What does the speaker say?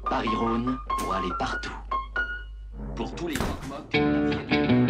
Paris-Rhône pour aller partout. Pour tous les mocs-mocs de la vie.